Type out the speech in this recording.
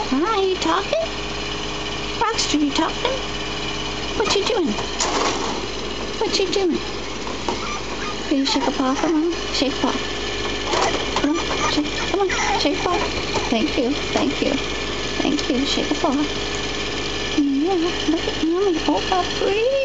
Hi, you talking? Rockster, you talking? What you doing? What you doing? Will you shake a paw for Mom? Shake a paw. Come on, shake a paw. Thank you, thank you. Thank you, shake a paw. Yeah, look at Mommy. Oh, how pretty.